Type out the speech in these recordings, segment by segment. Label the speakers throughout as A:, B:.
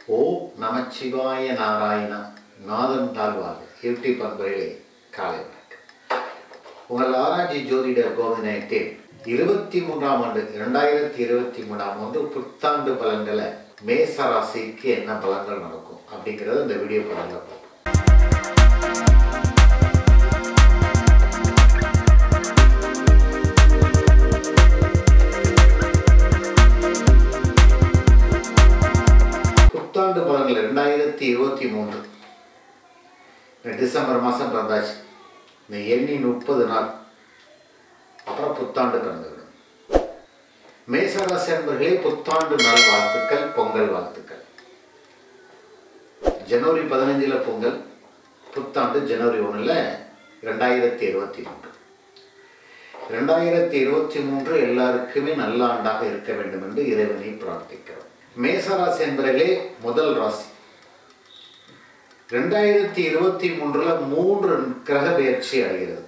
A: ஓம் நமச்சிவாய நாராயணா நாதன் தாழ்வாக யூடியூப் அன்பர்களே காலை வணக்கம். உங்கள் ஆராய்ச்சி ஜோதிடர் கோவிந்தன் 23ஆம் ஆண்டு 2023ஆம் ஆண்டு புத்தாண்டு பலன்களை மேச ராசிக்கு என்ன பலன்கள் நடக்கும் அப்படிங்கிறத இந்த வீடியோ பலன்ல பார்ப்போம். புத்தாண்டு பலன்கள் 2023 டிசம்பர் மாதம் பிறந்தாச்சு. இந்த எண்ணி 30 நாள் அப்புறம் புத்தாண்டு பிறந்துவிடும். மேசராசி அன்பர்களே, புத்தாண்டு நாள் வாழ்த்துக்கள், பொங்கல் வாழ்த்துக்கள். ஜனவரி 15 பொங்கல், புத்தாண்டு ஜனவரி 1 2023. 2023 எல்லாருக்குமே நல்ல ஆண்டாக இருக்க வேண்டும் என்று இறைவனை பிரார்த்திக்கிறோம். மேசராசி என்பவர்களே, முதல் ராசி. 2023 3 கிரக பெயர்ச்சி அடைகிறது.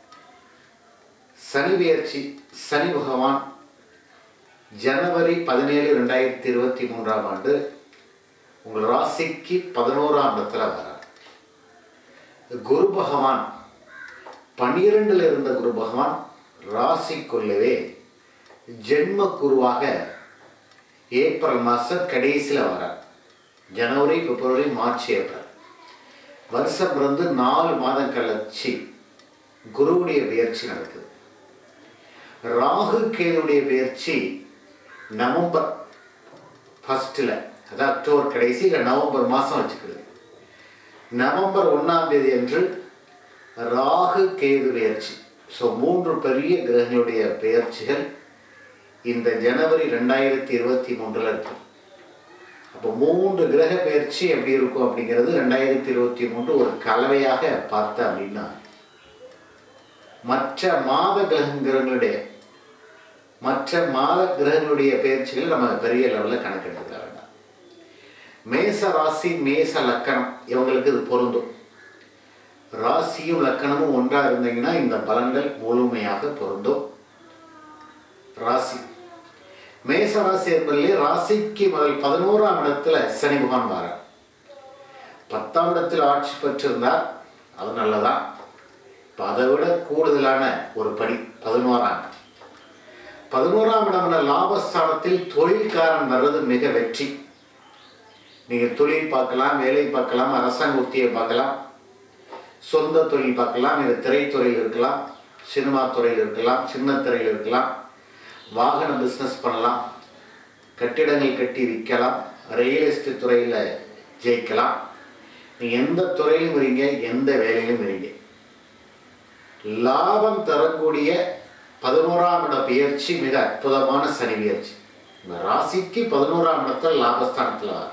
A: சனி பெயர்ச்சி. சனி பகவான் ஜனவரி 17 2023ஆம் ஆண்டு உங்கள் ராசிக்கு 11ஆம் இடத்துல வரார். குரு பகவான் 12 இருந்த குரு பகவான் ராசிக்குள்ளவே ஜென்ம குருவாக ஏப்ரல் மாதம் கடைசியில் வரார். ஜனவரி, பிப்ரவரி, மார்ச், ஏப்ரல் வருஷம் பிறந்து 4 மாதம் கழிச்சு குருவுடைய பெயர்ச்சி நடக்குது. ராகு கேதுடைய பெயர்ச்சி நவம்பர் 1 அதாவது அக்டோபர் கடைசி இல்லை நவம்பர் மாதம் வச்சுக்கிறது. நவம்பர் 1ஆம் தேதி அன்று ராகு கேது பெயர்ச்சி. ஸோ 3 பெரிய கிரகங்களுடைய பெயர்ச்சிகள் இந்த ஜனவரி 2023 இருக்கும். அப்போ 3 கிரக பெயர்ச்சி எப்படி இருக்கும் அப்படிங்கிறது 2023 ஒரு கலவையாக பார்த்தா அப்படின்னா மற்ற மாத கிரகங்களுடைய பெயர்ச்சிகள் நம்ம பெரிய லெவலில் கணக்கெடுத்துக்க வேண்டாம். மேச ராசி, மேச லக்கணம் இவங்களுக்கு இது பொருந்தும். ராசியும் லக்கணமும் ஒன்றாக இருந்தீங்கன்னா இந்த பலன்கள் முழுமையாக பொருந்தும். ராசி மேச ராசி என்பதிலே ராசிக்கு முதல் 11ஆம் இடத்துல சனி பகவான் வரார். 10ஆம் இடத்தில் ஆட்சி பெற்றிருந்தார், அது நல்லதான். இப்போ அதை விட கூடுதலான ஒரு படி 11ஆம் இடம். 11ஆம் இடம் லாபஸ்தானத்தில் தொழில்காரன் வர்றது மிக வெற்றி. நீங்கள் தொழில் பார்க்கலாம், வேலை பார்க்கலாம், அரசாங்க உத்தியை பார்க்கலாம், சொந்த தொழில் பார்க்கலாம். நீங்கள் திரைத்துறையில் இருக்கலாம், சினிமா துறையில் இருக்கலாம், சின்ன துறையில் இருக்கலாம், வாகன பிஸ்னஸ் பண்ணலாம், கட்டிடங்கள் கட்டி விற்கலாம், ரியல் எஸ்டேட் துறையில் ஜெயிக்கலாம். நீங்கள் எந்த துறையிலும் வரீங்க, எந்த வேலையிலும் வரீங்க. லாபம் தரக்கூடிய 11ஆம் இட பெயர்ச்சி மிக அற்புதமான சனி பெயர்ச்சி. இந்த ராசிக்கு 11ஆம் இடத்தில் லாபஸ்தானத்தில் வர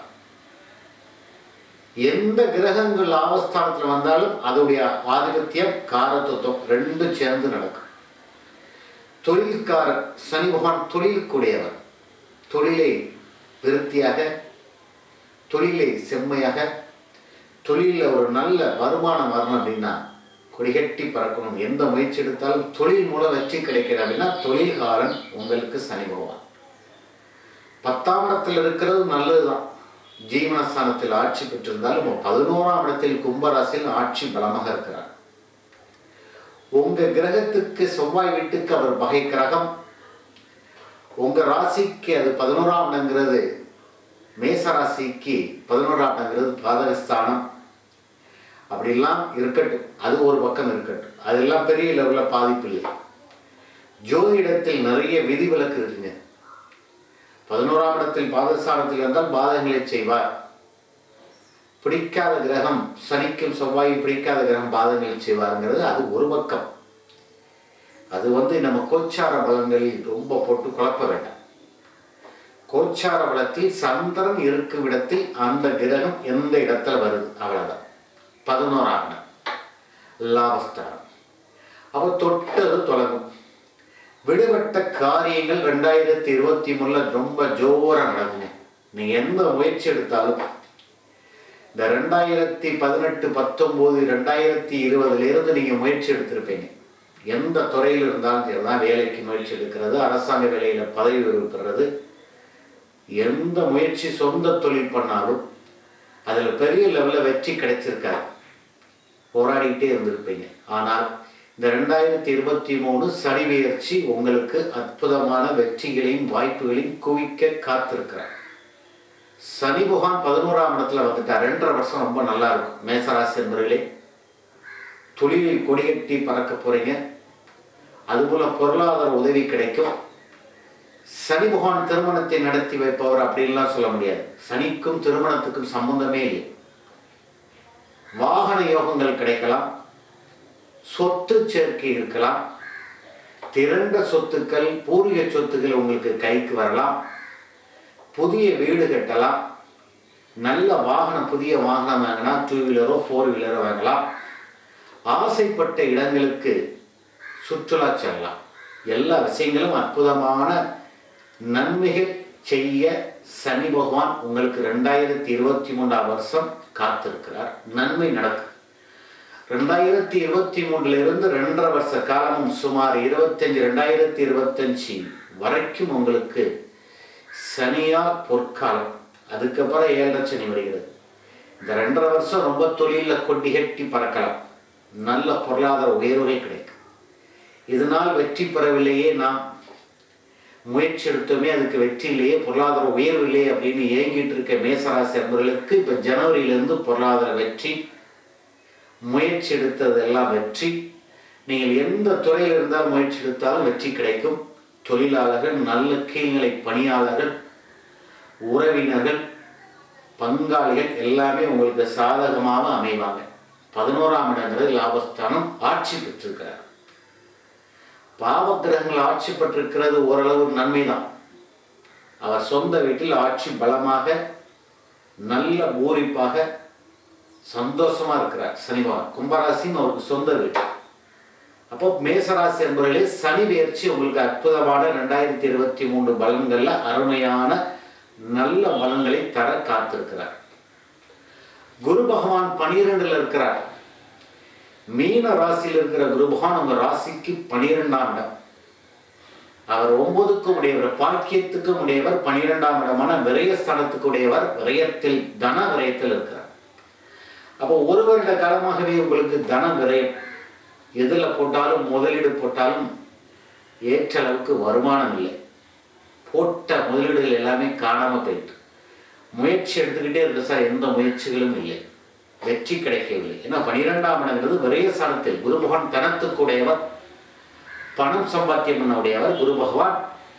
A: எந்த கிரகங்கள் லாபஸ்தானத்தில் வந்தாலும் அதோடைய ஆதிபத்தியம் காரத்துவம் 2 சேர்ந்து நடக்கும். தொழில்காரர் சனி பகவான் தொழிலுக்குடையவர். தொழிலை விருத்தியாக, தொழிலை செம்மையாக, தொழிலில் ஒரு நல்ல வருமானம் வரணும் அப்படின்னா கொடிகட்டி பறக்கணும். எந்த முயற்சி எடுத்தாலும் தொழில் மூலம் வெற்றி கிடைக்கிறது அப்படின்னா தொழில்காரன் உங்களுக்கு சனி பகவான். 10ஆம் இடத்தில் இருக்கிறது நல்லதுதான். ஜீவனஸ்தானத்தில் ஆட்சி பெற்றிருந்தாலும் 11ஆம் இடத்தில் கும்பராசியில் ஆட்சி பலமாக இருக்கிறார். உங்க கிரகத்துக்கு செவ்வாய் வீட்டுக்கு அவர் பகை கிரகம். உங்க ராசிக்கு அது 11ஆம் இடங்கிறது, மேச ராசிக்கு 11ஆம் இடங்கிறது பாதகஸ்தானம். அப்படிலாம் இருக்கட்டும், அது ஒரு பக்கம் இருக்கட்டும். அதெல்லாம் பெரிய லெவலில் பாதிப்பு இல்லை. ஜோதிடத்தில் நிறைய விதிவிலக்கு இருக்குங்க. 11ஆம் இடத்தில் பாதகஸ்தானத்தில் இருந்தால் பாதகங்களை செய்வார். பிடிக்காத கிரகம் சனிக்கும் செவ்வாயும் பிடிக்காத கிரகம் பாதங்களை செய்வாருங்கிறது அது ஒரு பக்கம். அது நம்ம கோச்சார பலன்களில் ரொம்ப போட்டு குழப்ப வேண்டாம். கோச்சார பலத்தில் சந்திரன் இருக்கும் இடத்தில் அந்த கிரகம் எந்த இடத்துல வருது அவ்வளவுதான். 11ஆம் இடம் லாபஸ்தானம். அப்போ தொட்டது தொடங்கும். விடுபட்ட காரியங்கள் 2023 ரொம்ப ஜோரா நடக்குங்க. நீங்க எந்த முயற்சி எடுத்தாலும் இந்த 2018, 19, 2020 நீங்க முயற்சி எடுத்திருப்பீங்க. எந்த துறையில் இருந்தாலும் சரிதான், வேலைக்கு முயற்சி எடுக்கிறது, அரசாங்க வேலையில பதவி உயர்வு பெறுறது, எந்த முயற்சி சொந்த தொழில் பண்ணாலும் அதில் பெரிய லெவலில் வெற்றி கிடைச்சிருக்காரு, போராடிக்கிட்டே இருந்திருப்பீங்க. ஆனால் இந்த 2023 சனி பெயர்ச்சி உங்களுக்கு அற்புதமான வெற்றிகளையும் வாய்ப்புகளையும் குவிக்க காத்திருக்கிறார். சனி பகவான் 11ஆம் இடத்துல வந்துட்டார். 2.5 வருஷம் ரொம்ப நல்லா இருக்கும். மேசராசி என்பவர்களே, தொழிலில் கொடிகட்டி பறக்க போறீங்க. அதுபோல பொருளாதார உதவி கிடைக்கும். சனி பகவான் திருமணத்தை நடத்தி வைப்பவர் அப்படின்லாம் சொல்ல முடியாது. சனிக்கும் திருமணத்துக்கும் சம்பந்தமே இல்லை. வாகன யோகங்கள் கிடைக்கலாம், சொத்து சேர்க்கை இருக்கலாம், திரண்ட சொத்துக்கள் பூர்வீக சொத்துக்கள் உங்களுக்கு கைக்கு வரலாம், புதிய வீடு கட்டலாம், நல்ல வாகனம் புதிய வாகனம் வாங்கினா 2 வீலரோ 4 வீலரோ வாங்கலாம், ஆசைப்பட்ட இடங்களுக்கு சுற்றுலா செல்லலாம். எல்லா விஷயங்களும் அற்புதமான நன்மைகள் செய்ய சனி பகவான் உங்களுக்கு 2023 வருஷம் காத்திருக்கிறார். நன்மை நடக்கும். 2023 2.5 வருஷ காலமும் சுமார் 2025 வரைக்கும் உங்களுக்கு சனியா பொற்காலம். அதுக்கப்புறம் 7.5 சனி வருகிறது. இந்த 2.5 வருஷம் ரொம்ப தொழிலில் கொட்டி கட்டி பறக்கலாம். நல்ல பொருளாதார உயர்வுகள் கிடைக்கும். இதனால் வெற்றி பெறவில்லையே, நாம் முயற்சி எடுத்தோமே அதுக்கு வெற்றி இல்லையே, பொருளாதார உயர்வு இல்லையே அப்படின்னு ஏங்கிட்டு இருக்க மேசராசி அன்பர்களுக்கு இப்போ ஜனவரியிலிருந்து பொருளாதார வெற்றி, முயற்சி எடுத்ததெல்லாம் வெற்றி. நீங்கள் எந்த துறையில் இருந்தாலும் முயற்சி எடுத்தாலும் வெற்றி கிடைக்கும். தொழிலாளர்கள், நல்ல கீழ்நிலை பணியாளர்கள், உறவினர்கள், பங்காளிகள் எல்லாமே உங்களுக்கு சாதகமாக அமைவாங்க. 11ஆம் இடங்கிறது லாபஸ்தானம். ஆட்சி பெற்றிருக்கிறார். பாவக்கிரகங்கள் ஆட்சி பெற்றிருக்கிறது ஓரளவு நன்மைதான். அவர் சொந்த வீட்டில் ஆட்சி பலமாக நல்ல பூரிப்பாக சந்தோஷமா இருக்கிறார் சனி பகவான். கும்பராசின்னு அவருக்கு சொந்த வீடு. அப்போ மேசராசி என்பவர்களே, சனி பெயர்ச்சி உங்களுக்கு அற்புதமான 2023 பலன்கள்ல அருமையான நல்ல பலன்களை தர காத்திருக்கிறார். குரு பகவான் 12ல் இருக்கிறார். மீன ராசியில் இருக்கிற குரு பகவான் உங்க ராசிக்கு 12ஆம் இடம். அவர் 9க்கும் உடையவர், பாக்கியத்துக்கும் உடையவர், 12ஆம் இடமான விரயஸ்தானத்துக்கு உடையவர். விரயத்தில் தன விரயத்தில் இருக்கிறார். அப்போ 1 வருட காலமாகவே உங்களுக்கு தன விரயம். எதில் போட்டாலும் முதலீடு போட்டாலும் ஏற்ற அளவுக்கு வருமானம் இல்லை. போட்ட முதலீடுகள் எல்லாமே காணாமல் போயிட்டு முயற்சி எடுத்துக்கிட்டே இருக்கு சார், எந்த முயற்சிகளும் இல்லை, வெற்றி கிடைக்கவில்லை. ஏன்னா 12ஆம் இடங்கிறது விரயஸ்தானத்தில் குரு பகவான் தனத்துக்குடையவர், பணம் சம்பாத்தியம் பண்ண உடையவர். குரு பகவான்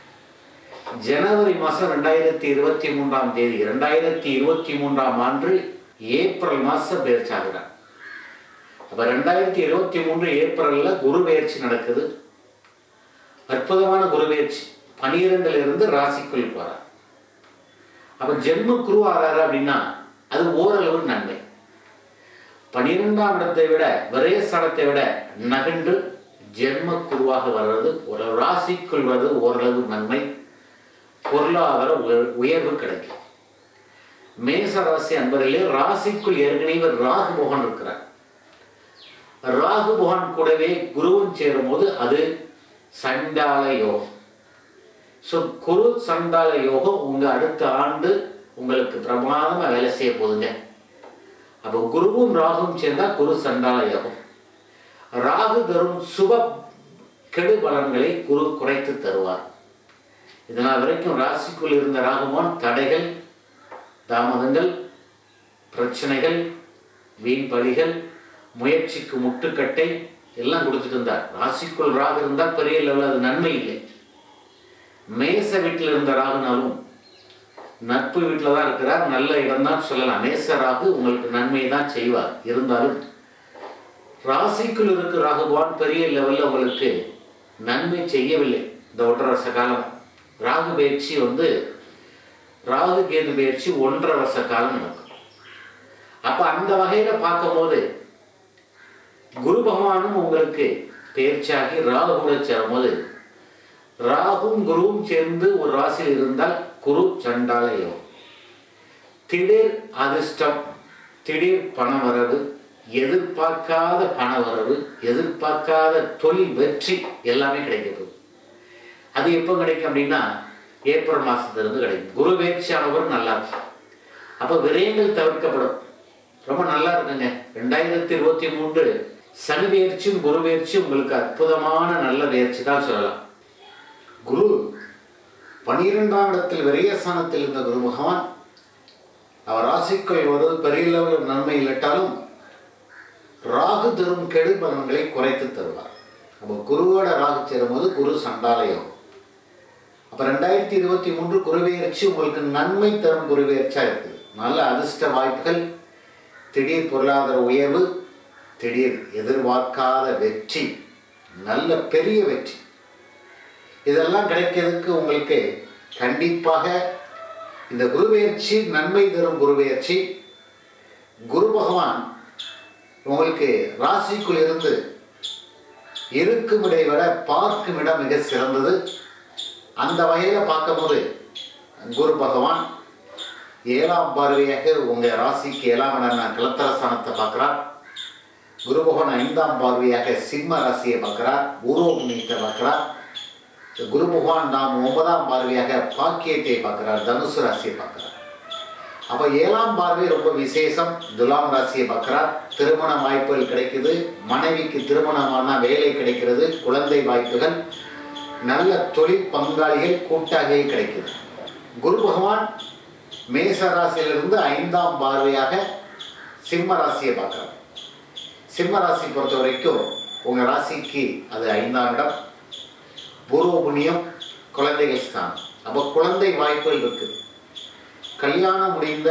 A: ஜனவரி மாதம் 2023ஆம் தேதி 2023ஆம் ஆண்டு ஏப்ரல் மாதம் பெயர்ச்சி ஆகிறார். அப்போ 2023 ஏப்ரல்ல குரு பெயர்ச்சி நடக்குது. அற்புதமான குரு பெயர்ச்சி. 12ல் இருந்து ராசிக்குள் போறார். அப்ப ஜென்ம குரு ஆறாரு அப்படின்னா அது ஓரளவு நன்மை. 12ஆம் இடத்தை விட விரயஸ்தானத்தை விட நகண்டு ஜென்ம குருவாக வர்றது, ஒரு ராசிக்குள் வர்றது ஓரளவு நன்மை. பொருளாதார உயர்வு கிடைக்கும். மேச ராசி அன்பர்களே, ராசிக்குள் ஏற்கனவே ராகு பகவான் இருக்கிறார். ராகு பகவான் கூடவே குருவும் சேரும் போது அது சண்டால யோகம். ஸோ குரு சண்டால யோகம் உங்க அடுத்த ஆண்டு உங்களுக்கு பிரமாதமா வேலை செய்ய போதுங்க. அப்போ குருவும் ராகுவும் சேர்ந்தா குரு சண்டால யோகம். ராகு தரும் சுப கெடு பலன்களை குரு குறைத்து தருவார். இதனால் வரைக்கும் ராசிக்குள் இருந்த ராகுவான் தடைகள், தாமதங்கள், பிரச்சனைகள், வீண் பலிகள், முயற்சிக்கு முட்டுக்கட்டை எல்லாம் கொடுத்துட்டு இருந்தார். ராசிக்குள் ராகு இருந்தால் பெரிய லெவலில் அது நன்மை இல்லை. மேச வீட்டில் இருந்த ராகுனாலும் நட்பு வீட்டில் தான் இருக்கிறார், நல்ல இடம் தான் சொல்லலாம். மேச ராகு உங்களுக்கு நன்மையை தான் செய்வார். இருந்தாலும் ராசிக்குள் இருக்கிற ராகுவான் பெரிய லெவலில் உங்களுக்கு நன்மை செய்யவில்லை. இந்த 1.5 வருஷ காலம் ராகு பயிற்சி ராகு கேது பயிற்சி 1.5 வருஷ காலம் நடக்கும். அப்ப அந்த வகையில பார்க்கும்போது குரு பகவானும் உங்களுக்கு பயிற்சியாகி ராகு கூட சேரும் போது, ராகும் குருவும் சேர்ந்து ஒரு ராசியில் இருந்தால் குரு சண்டால யோகம். திடீர் அதிர்ஷ்டம், திடீர் பண வரவு, எதிர்பார்க்காத பண வரவு, எதிர்பார்க்காத தொழில் வெற்றி எல்லாமே கிடைக்கிறது. அது எப்போ கிடைக்கும் அப்படின்னா ஏப்ரல் மாதத்துலேருந்து கிடைக்கும். குரு பயிற்சியானவர் நல்லா இருக்கும். அப்போ விரயங்கள் தவிர்க்கப்படும். ரொம்ப நல்லா இருக்குங்க. 2023 சனி பயிற்சியும் குரு பயிற்சியும் உங்களுக்கு அற்புதமான நல்ல பயிற்சி தான் சொல்லலாம். குரு 12ஆம் இடத்தில் விரயஸ்தானத்தில் இருந்த குரு பகவான் அவர் ராசிக்குள் வருவது பெரிய லெவலில் நன்மை இல்லாட்டாலும் ராகு தரும் கெடு பலன்களை குறைத்து தருவார். அப்போ குருவோட ராகு சேரும்போது குரு சண்டாலயம். அப்போ 2023 குரு பயிற்சி உங்களுக்கு நன்மை தரும் குரு பயிற்சியாக இருக்குது. நல்ல அதிர்ஷ்ட வாய்ப்புகள், திடீர் பொருளாதார உயர்வு, திடீர் எதிர்பார்க்காத வெற்றி, நல்ல பெரிய வெற்றி, இதெல்லாம் கிடைக்கிறதுக்கு உங்களுக்கு கண்டிப்பாக இந்த குரு பயிற்சி நன்மை தரும் குரு பயிற்சி. குரு பகவான் உங்களுக்கு ராசிக்குள் இருந்து இருக்கும் இடை விட பார்க்கும் இடம் மிக சிறந்தது. அந்த வகையில் பார்க்கும்போது குரு பகவான் 7ஆம் பார்வையாக உங்கள் ராசிக்கு 7ஆம் இடம் கலத்திரஸ்தானத்தை பார்க்குறார். குரு பகவான் 5ஆம் பார்வையாக சிம்ம ராசியை பார்க்குறார், பூர்வபுண்ணியத்தை பார்க்குறார். குரு பகவான் நாம் 9ஆம் பார்வையாக பாக்கியத்தை பார்க்குறார், தனுசு ராசியை பார்க்குறார். அப்போ 7ஆம் பார்வை ரொம்ப விசேஷம். துலாம் ராசியை பார்க்குறார். திருமண வாய்ப்புகள் கிடைக்குது, மனைவிக்கு திருமணமான வேலை கிடைக்கிறது, குழந்தை வாய்ப்புகள், நல்ல தொழில் பங்காளிகள் கூட்டாகவே கிடைக்குது. குரு பகவான் மேச ராசியிலிருந்து 5ஆம் பார்வையாக சிம்ம ராசியை பார்க்குறார். சிம்ம ராசி பொறுத்த வரைக்கும் உங்கள் ராசிக்கு அது 5ஆம் இடம், பூர்வ புண்ணியம், குழந்தைகள் ஸ்தானம். அப்போ குழந்தை வாய்ப்புகள் இருக்குது. கல்யாணம் முடிந்த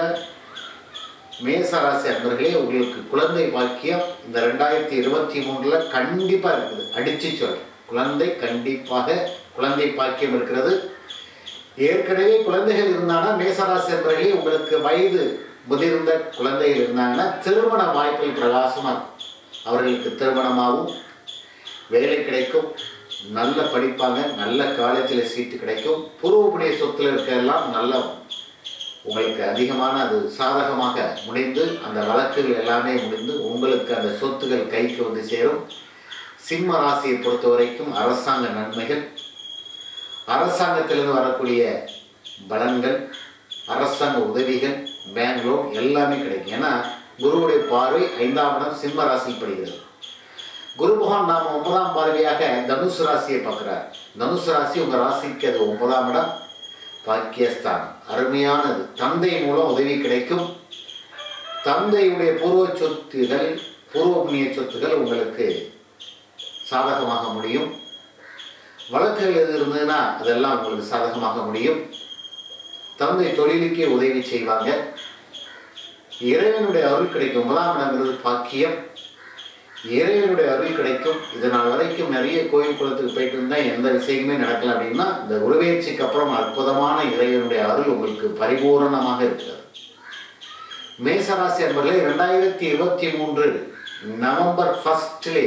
A: மேசராசி அன்பர்களே, உங்களுக்கு குழந்தை பாக்கியம் இந்த 2023 கண்டிப்பாக இருக்குது. அடித்து சொல்கிறேன், குழந்தை கண்டிப்பாக குழந்தை பாக்கியம் இருக்கிறது. ஏற்கனவே குழந்தைகள் இருந்தாங்கன்னா மேசராசி அன்பர்களே, உங்களுக்கு வயது முதிர்ந்த குழந்தைகள் இருந்தாங்கன்னா திருமண வாய்ப்புகள் பிரகாசமாக இருக்கும். அவர்களுக்கு திருமணமாகவும் வேலை கிடைக்கும், நல்ல படிப்பாங்க, நல்ல காலேஜில் சீட்டு கிடைக்கும். பூர்வபுண்ணிய சொத்தில் இருக்கலாம் நல்ல உங்களுக்கு அதிகமான அது சாதகமாக முடிந்து அந்த வழக்குகள் எல்லாமே முடிந்து உங்களுக்கு அந்த சொத்துகள் கைக்கு வந்து சேரும். சிம்ம ராசியை பொறுத்த வரைக்கும் அரசாங்க நன்மைகள், அரசாங்கத்திலிருந்து வரக்கூடிய பலன்கள், அரசாங்க உதவிகள், பேங்க் லோன் எல்லாமே கிடைக்கும். ஏன்னா குருவுடைய பார்வை 5ஆம் இடம் சிம்ம ராசியில் படுகிறது. குரு பகவான் நாம் 9ஆம் பார்வையாக தனுசு ராசியை பார்க்குறார். தனுசு ராசி உங்கள் ராசிக்கு அது 9ஆம் இடம், பாக்கியஸ்தானம். அருமையானது. தந்தை மூலம் உதவி கிடைக்கும். தந்தையுடைய பூர்வ சொத்துகள், பூர்வ புண்ணிய சொத்துகள் உங்களுக்கு சாதகமாக முடியும். வழக்குகள் எது இருந்ததுன்னா அதெல்லாம் உங்களுக்கு சாதகமாக முடியும். தந்தை தொழிலுக்கே உதவி செய்வாங்க. இறைவனுடைய அருள் கிடைக்கும். 9ஆம் இடங்கிறது பாக்கியம். இறைவனுடைய அருள் கிடைக்கும். இதனால் வரைக்கும் நிறைய கோயில் குளத்துக்கு போயிட்டு இருந்தால் எந்த விஷயமே நடக்கல அப்படின்னா இந்த குருபெயர்ச்சிக்கு அப்புறம் அற்புதமான இறைவனுடைய அருள் உங்களுக்கு பரிபூரணமாக இருக்கிறது. மேசராசி அன்பர்களே, 2023 நவம்பர் 1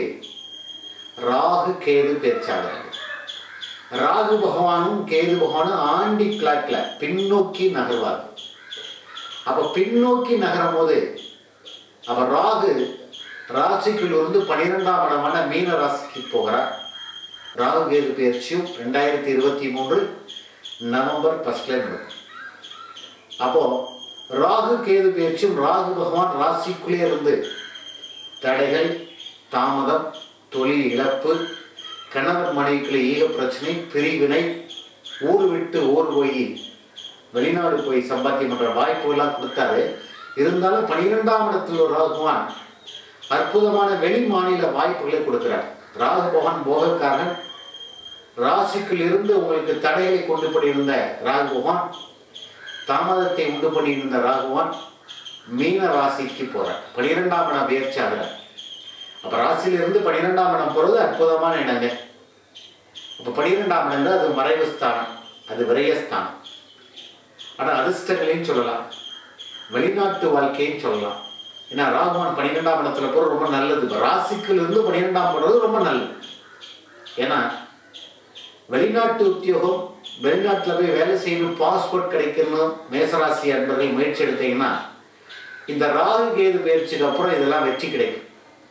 A: ராகு கேது பேச்சாளர்கள். ராகு பகவானும் கேது பகவானும் ஆண்டி கிளாக்ல பின்னோக்கி நகர்வார்கள். அப்ப பின்னோக்கி நகரும் போது அப்ப ராகு ராசிக்குள் இருந்து 12ஆம் இடமான மீன ராசிக்கு போகிறார். ராகு கேது பயிற்சியும் 2023 நவம்பர் 1 நடக்கும். அப்போ ராகு கேது பயிற்சியும் ராகு பகவான் ராசிக்குள்ளே இருந்து தடைகள், தாமதம், தொழில் இழப்பு, கணவன் மனைவிக்குள்ளே ஈக பிரச்சனை, பிரிவினை, ஊர் விட்டு ஊர் போய் வெளிநாடு போய் சம்பாத்தியம் பண்ற வாய்ப்புகள்லாம் கொடுத்தாரு. இருந்தாலும் 12ஆம் இடத்தில் ஒரு ராகு பகவான் அற்புதமான வெளி மாநில வாய்ப்புகளை கொடுக்கிறார். ராகு பகவான் போகக்காரன். ராசிக்குள் இருந்து உங்களுக்கு தடைகளை கொண்டு பண்ணியிருந்த ராகு பகவான், தாமதத்தை உண்டு பண்ணியிருந்த ராகு பகவான் மீன ராசிக்கு போறார். 12ஆம் இடம் பயிற்சி ஆகிறார். அப்ப ராசியிலிருந்து 12ஆம் இடம் போறது அற்புதமான இடங்க. அப்ப 12ஆம் இடம் அது மறைவு ஸ்தானம், அது விரயஸ்தானம். ஆனா அதிர்ஷ்டங்களையும் சொல்லலாம், வெளிநாட்டு வாழ்க்கையும் சொல்லலாம். ஏன்னா ராகுவான் 12ஆம் இடத்துல போற ரொம்ப நல்லது. ராசிக்குள் இருந்து 12ஆம் போறது ரொம்ப நல்லது. ஏன்னா வெளிநாட்டு உத்தியோகம், வெளிநாட்டில் போய் வேலை செய்யணும், பாஸ்போர்ட் கிடைக்கணும், மேசராசி அன்பர்கள் முயற்சி எடுத்தீங்கன்னா இந்த ராகு கேது பயிற்சிக்கு அப்புறம் இதெல்லாம் வெற்றி கிடைக்கும்.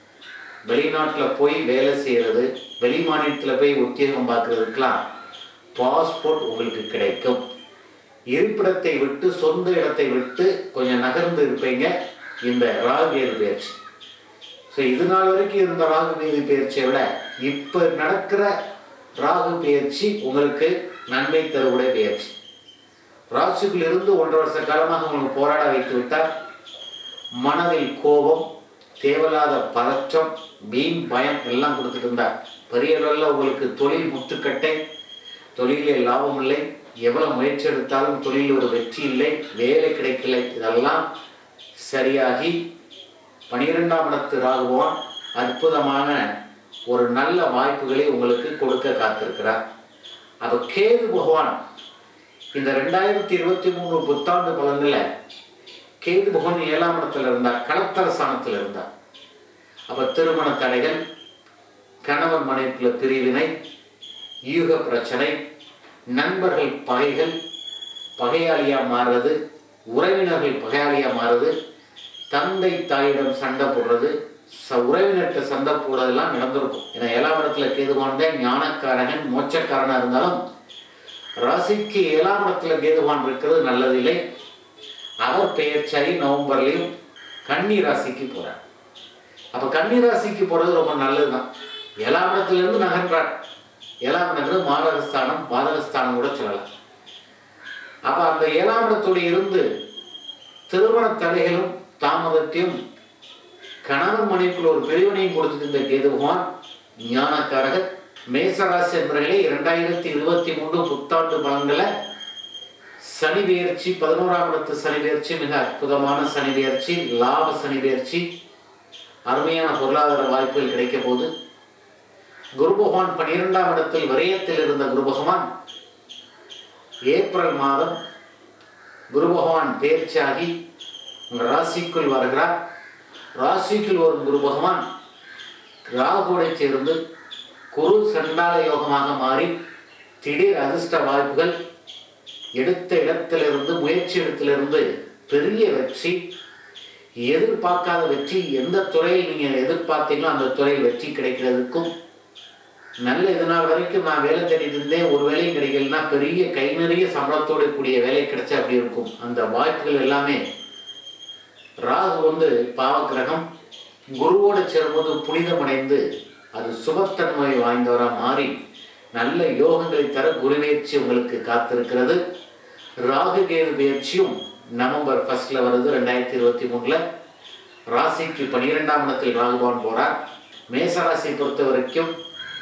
A: வெளிநாட்டில் போய் வேலை செய்யறது, வெளி மாநிலத்தில் போய் உத்தியோகம் பார்க்கறதுக்கெல்லாம் பாஸ்போர்ட் உங்களுக்கு கிடைக்கும். இருப்பிடத்தை விட்டு சொந்த இடத்தை விட்டு கொஞ்சம் நகர்ந்து இருப்பீங்க இந்த ராகு கேது பயிற்சி. ஸோ இது நாள் வரைக்கும் இருந்த ராகு கேது பயிற்சியை விட இப்போ நடக்கிற ராகு பயிற்சி உங்களுக்கு நன்மை தரக்கூடிய பயிற்சி. ராசிக்குள் இருந்து 1.5 வருஷ காலமாக உங்களுக்கு போராட வைத்து விட்டார். மனதில் கோபம், தேவையில்லாத பதற்றம், வீண் பயம் எல்லாம் கொடுத்துட்டு இருந்தார். பெரிய அளவில் உங்களுக்கு தொழில் முட்டுக்கட்டை, தொழிலில் லாபம் இல்லை, எவ்வளவு முயற்சி எடுத்தாலும் தொழிலில் ஒரு வெற்றி இல்லை, வேலை கிடைக்கலை. இதெல்லாம் சரியாகி 12ஆம் இடத்து ராகுவான் அற்புதமான ஒரு நல்ல வாய்ப்புகளை உங்களுக்கு கொடுக்க காத்திருக்கிறார். அப்போ கேது பகவான் இந்த 2023 புத்தாண்டு பலன்களில் கேது பகவான் 7ஆம் இடத்துல இருந்தார், களத்தரசானத்தில் இருந்தார். அப்போ திருமண தடைகள், கணவன் மனைவிக்குள்ள பிரிவினை, யூக பிரச்சனை, நண்பர்கள் பகைகள், பகையாளியாக மாறுறது, உறவினர்கள் பகையாளியாக மாறுறது, தந்தை தாயிடம் சண்டை போடுறது, உறவினர்கிட்ட சண்டை போடுறதெல்லாம் நடந்திருக்கும். ஏன்னா 7ஆம் இடத்துல கேதுவான் தான் ஞானக்காரகன், மோட்சக்காரனாக இருந்தாலும் ராசிக்கு 7ஆம் இடத்துல கேதுவான் இருக்கிறது நல்லதில்லை. அவர் பெயர்ச்சாரி நவம்பர்லையும் கன்னி ராசிக்கு போகிறார். அப்போ கன்னி ராசிக்கு போகிறது ரொம்ப நல்லது தான். 7ஆம் இடத்துலேருந்து நகர்றார். 7ஆம் இடத்துல மாரகஸ்தானம், பாதகஸ்தானம் கூட சொல்லலாம். அப்போ அந்த 7ஆம் இடத்தோடு இருந்து திருமண தடைகளும் தாமதத்தையும் கணவன் மனைவிக்குள்ள ஒரு பிரிவினையும் கொடுத்துட்டு இந்த கேது பகவான் ஞானக்காரகர். மேசராசி என்பவர்களே 2023 புத்தாண்டு பலன்களை சனி பெயர்ச்சி, 11ஆம் இடத்து சனி பெயர்ச்சி மிக அற்புதமான சனி பெயர்ச்சி, லாப சனி பெயர்ச்சி, அருமையான பொருளாதார வாய்ப்புகள் கிடைக்க போது. குரு பகவான் 12ஆம் இடத்தில் விரயத்தில் இருந்த குரு பகவான் ஏப்ரல் மாதம் குரு பகவான் பெயர்ச்சியாகி உங்கள் ராசிக்குள் வருகிறார். ராசிக்குள் வரும் குரு பகவான் ராகுவோடு சேர்ந்து குரு சண்டால யோகமாக மாறி திடீர் அதிர்ஷ்ட வாய்ப்புகள், எடுத்த இடத்திலிருந்து முயற்சி இடத்திலிருந்து பெரிய வெற்றி, எதிர்பார்க்காத வெற்றி, எந்த துறையில் நீங்கள் எதிர்பார்த்தீங்களோ அந்த துறையில் வெற்றி கிடைக்கிறதுக்கும் நல்ல. இதனால் வரைக்கும் நான் வேலை தேடிட்டு இருந்தேன், ஒரு வேலையும் கிடைக்கலன்னா பெரிய கை நிறைய சம்பளத்தோடு கூடிய வேலை கிடைச்சா அப்படி இருக்கும். அந்த வாய்ப்புகள் எல்லாமே ராகு பாவக்கிரகம் குருவோடு சேரும்போது புனிதமடைந்து அது சுபத்தன்மை வாய்ந்தவராக மாறி நல்ல யோகங்களை தர குருபெயர்ச்சி உங்களுக்கு காத்திருக்கிறது. ராகு கேது பயிற்சியும் நவம்பர் 1 வருது 2023. ராசிக்கு 12ஆம் இடத்தில் ராகுவான் போறார். மேசராசி பொறுத்த வரைக்கும்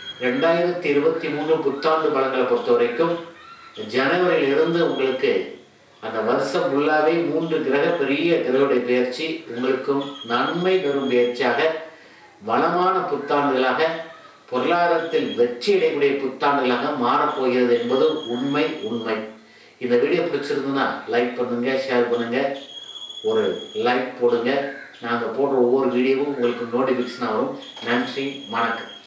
A: 2023 புத்தாண்டு பலன்களை பொறுத்த வரைக்கும் ஜனவரியில் இருந்து உங்களுக்கு அந்த வருஷம் ஃபுல்லாகவே 3 கிரக பெரிய கிரகடைய பயிற்சி உங்களுக்கும் நன்மை தரும் பயிற்சியாக, வளமான புத்தாண்டுகளாக, பொருளாதாரத்தில் வெற்றி அடையக்கூடிய புத்தாண்டுகளாக மாறப்போகிறது என்பது உண்மை. இந்த வீடியோ பிடிச்சிருந்ததுன்னா லைக் பண்ணுங்க, ஷேர் பண்ணுங்க, ஒரு லைக் போடுங்க. நாங்கள் போடுற ஒவ்வொரு வீடியோவும் உங்களுக்கு நோட்டிஃபிகேஷனாக வரும். நன்றி, வணக்கம்.